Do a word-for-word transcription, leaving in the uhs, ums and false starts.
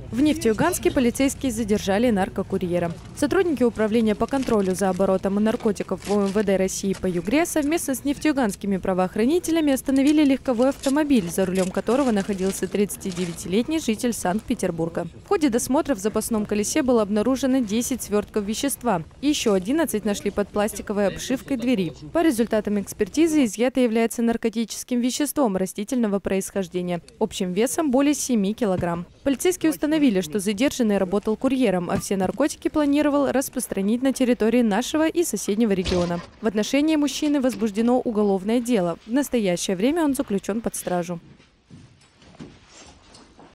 В Нефтеюганске полицейские задержали наркокурьера. Сотрудники Управления по контролю за оборотом наркотиков в УМВД России по Югре совместно с нефтеюганскими правоохранителями остановили легковой автомобиль, за рулем которого находился тридцатидевятилетний житель Санкт-Петербурга. В ходе досмотра в запасном колесе было обнаружено десять свертков вещества. И еще одиннадцать нашли под пластиковой обшивкой двери. По результатам экспертизы изъято является наркотическим веществом растительного происхождения. Общим весом более семи килограмм. Полицейские установили, что задержанный работал курьером, а все наркотики планировал распространить на территории нашего и соседнего региона. В отношении мужчины возбуждено уголовное дело. В настоящее время он заключен под стражу.